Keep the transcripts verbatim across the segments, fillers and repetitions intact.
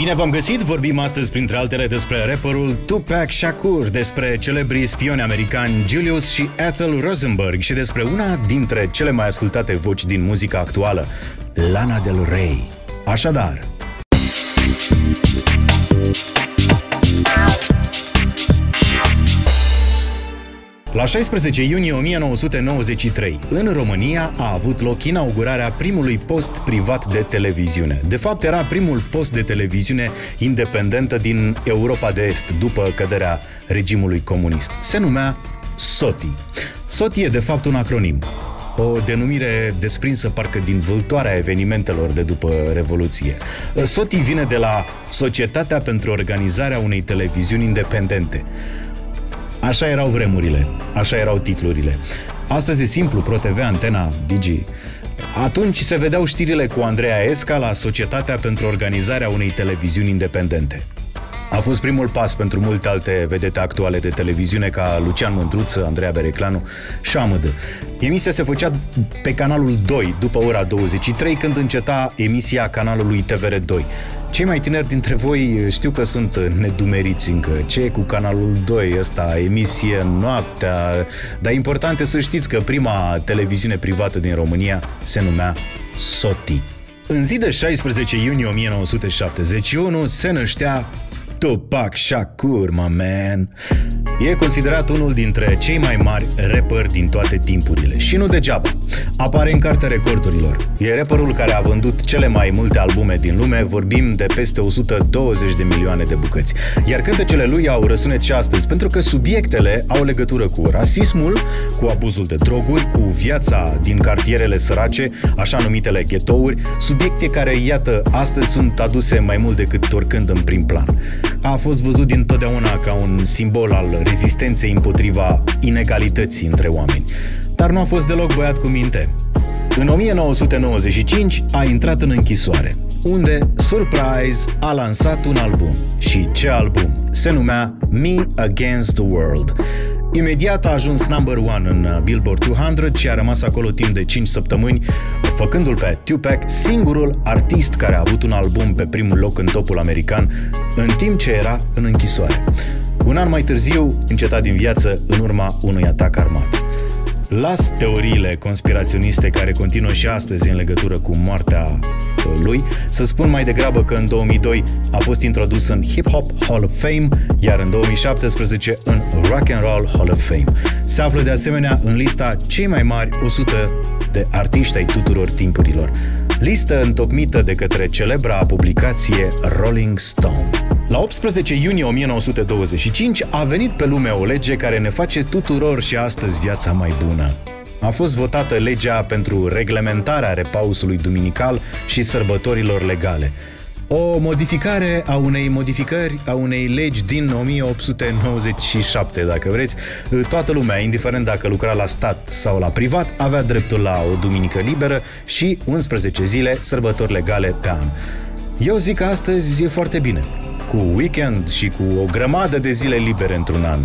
Bine v-am găsit! Vorbim astăzi, printre altele, despre rapperul Tupac Shakur, despre celebrii spioni americani Julius și Ethel Rosenberg și despre una dintre cele mai ascultate voci din muzica actuală, Lana Del Rey. Așadar... La șaisprezece iunie o mie nouă sute nouăzeci și trei, în România a avut loc inaugurarea primului post privat de televiziune. De fapt, era primul post de televiziune independentă din Europa de Est, după căderea regimului comunist. Se numea SOTI. SOTI e de fapt un acronim, o denumire desprinsă parcă din vâltoarea evenimentelor de după Revoluție. SOTI vine de la Societatea pentru Organizarea unei Televiziuni Independente. Așa erau vremurile, așa erau titlurile. Astăzi e simplu, ProTV, Antena, Digi. Atunci se vedeau știrile cu Andreea Esca la Societatea pentru Organizarea unei Televiziuni Independente. A fost primul pas pentru multe alte vedete actuale de televiziune, ca Lucian Mândruță, Andreea Bereclanu și Amădă. Emisia se făcea pe canalul doi, după ora douăzeci și trei, când înceta emisia canalului T V R doi. Cei mai tineri dintre voi știu că sunt nedumeriți încă. Ce e cu canalul doi ăsta, emisie noaptea? Dar important e să știți că prima televiziune privată din România se numea SOTI. În zi de șaisprezece iunie o mie nouă sute șaptezeci și unu se năștea Tupac Shakur, my man. E considerat unul dintre cei mai mari rapperi din toate timpurile. Și nu degeaba. Apare în cartea recordurilor. E rapperul care a vândut cele mai multe albume din lume, vorbim de peste o sută douăzeci de milioane de bucăți. Iar cântecele lui au răsunet și astăzi, pentru că subiectele au legătură cu rasismul, cu abuzul de droguri, cu viața din cartierele sărace, așa numitele ghetouri, subiecte care, iată, astăzi sunt aduse mai mult decât oricând în prim plan. A fost văzut dintotdeauna ca un simbol al rezistenței împotriva inegalității între oameni. Dar nu a fost deloc băiat cu minte. În o mie nouă sute nouăzeci și cinci a intrat în închisoare, unde, surprise, a lansat un album. Și ce album? Se numea Me Against the World. Imediat a ajuns number one în Billboard două sute și a rămas acolo timp de cinci săptămâni, făcându-l pe Tupac singurul artist care a avut un album pe primul loc în topul american, în timp ce era în închisoare. Un an mai târziu, încetat din viață în urma unui atac armat. Las teoriile conspiraționiste care continuă și astăzi în legătură cu moartea lui, să spun mai degrabă că în două mii doi a fost introdus în Hip Hop Hall of Fame, iar în două mii șaptesprezece în Rock and Roll Hall of Fame. Se află de asemenea în lista cei mai mari o sută de artiști ai tuturor timpurilor. Listă întocmită de către celebra publicație Rolling Stone. La optsprezece iunie o mie nouă sute douăzeci și cinci a venit pe lume o lege care ne face tuturor și astăzi viața mai bună. A fost votată legea pentru reglementarea repausului duminical și sărbătorilor legale. O modificare a unei modificări a unei legi din o mie opt sute nouăzeci și șapte, dacă vreți. Toată lumea, indiferent dacă lucra la stat sau la privat, avea dreptul la o duminică liberă și unsprezece zile sărbători legale pe an. Eu zic că astăzi e foarte bine, cu weekend și cu o grămadă de zile libere într-un an.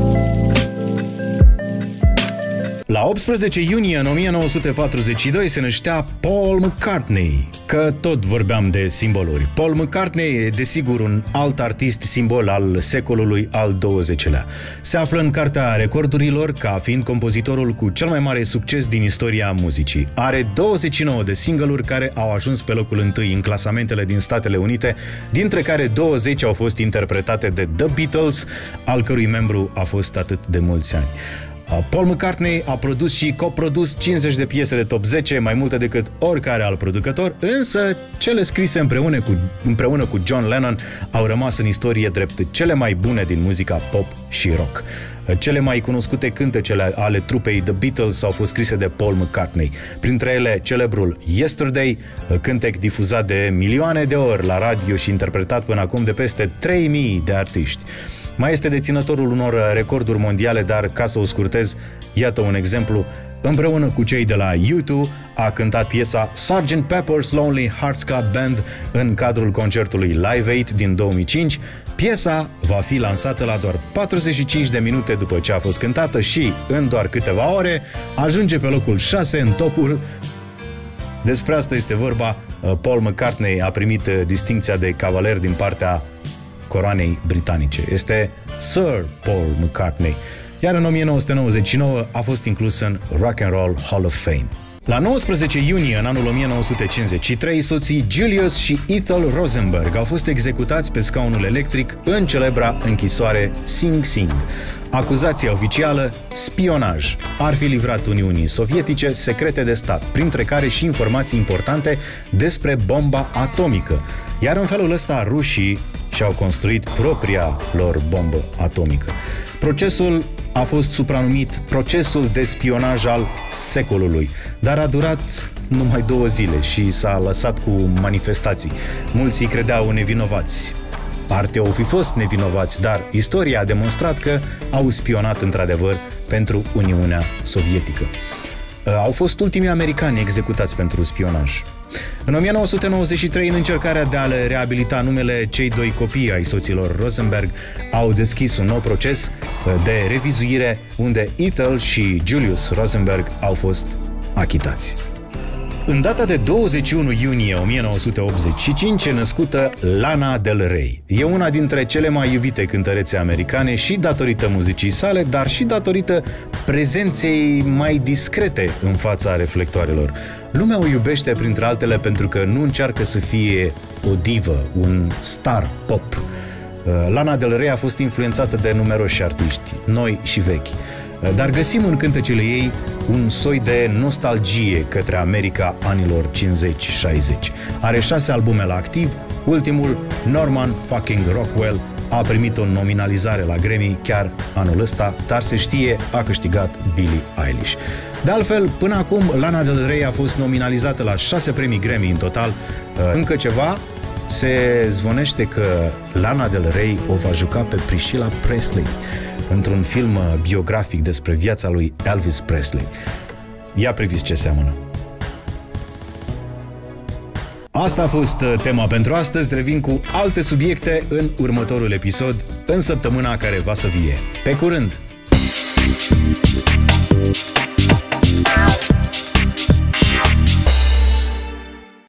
La optsprezece iunie în o mie nouă sute patruzeci și doi se năștea Paul McCartney. Că tot vorbeam de simboluri. Paul McCartney e desigur un alt artist simbol al secolului al douăzeci-lea. Se află în cartea recordurilor ca fiind compozitorul cu cel mai mare succes din istoria muzicii. Are douăzeci și nouă de single-uri care au ajuns pe locul întâi în clasamentele din Statele Unite, dintre care douăzeci au fost interpretate de The Beatles, al cărui membru a fost atât de mulți ani. Paul McCartney a produs și coprodus cincizeci de piese de top zece, mai multe decât oricare alt producător, însă cele scrise împreună cu, împreună cu John Lennon au rămas în istorie drept cele mai bune din muzica pop și rock. Cele mai cunoscute cântecele ale trupei The Beatles au fost scrise de Paul McCartney, printre ele celebrul Yesterday, cântec difuzat de milioane de ori la radio și interpretat până acum de peste trei mii de artiști. Mai este deținătorul unor recorduri mondiale, dar ca să o scurtez, iată un exemplu. Împreună cu cei de la U doi a cântat piesa sergeant Pepper's Lonely Hearts Club Band în cadrul concertului Live Aid din două mii cinci. Piesa va fi lansată la doar patruzeci și cinci de minute după ce a fost cântată și, în doar câteva ore, ajunge pe locul șase în topul Despre asta este vorba. Paul McCartney a primit distincția de cavaler din partea coroanei britanice. Este Sir Paul McCartney. Iar în o mie nouă sute nouăzeci și nouă a fost inclus în Rock and Roll Hall of Fame. La nouăsprezece iunie în anul o mie nouă sute cincizeci și trei, soții Julius și Ethel Rosenberg au fost executați pe scaunul electric în celebra închisoare Sing Sing. Acuzația oficială: spionaj. Ar fi livrat Uniunii Sovietice secrete de stat, printre care și informații importante despre bomba atomică. Iar în felul ăsta rușii și-au construit propria lor bombă atomică. Procesul a fost supranumit procesul de spionaj al secolului, dar a durat numai două zile și s-a lăsat cu manifestații. Mulți îi credeau nevinovați. Parte au fi fost nevinovați, dar istoria a demonstrat că au spionat într-adevăr pentru Uniunea Sovietică. Au fost ultimii americani executați pentru spionaj. În o mie nouă sute nouăzeci și trei, în încercarea de a le reabilita numele, cei doi copii ai soților Rosenberg au deschis un nou proces de revizuire unde Ethel și Julius Rosenberg au fost achitați. În data de douăzeci și unu iunie o mie nouă sute optzeci și cinci e născută Lana Del Rey. E una dintre cele mai iubite cântărețe americane și datorită muzicii sale, dar și datorită prezenței mai discrete în fața reflectoarelor. Lumea o iubește printre altele pentru că nu încearcă să fie o divă, un star pop. Lana Del Rey a fost influențată de numeroși artiști, noi și vechi. Dar găsim în cântecele ei un soi de nostalgie către America anilor cincizeci șaizeci. Are șase albume la activ, ultimul, Norman fucking Rockwell, a primit o nominalizare la Grammy chiar anul ăsta, dar se știe, a câștigat Billie Eilish. De altfel, până acum, Lana Del Rey a fost nominalizată la șase premii Grammy în total. Încă ceva, se zvonește că Lana Del Rey o va juca pe Priscilla Presley într-un film biografic despre viața lui Elvis Presley. Ia priviți ce seamănă! Asta a fost tema pentru astăzi. Revin cu alte subiecte în următorul episod, în săptămâna care va să vie. Pe curând!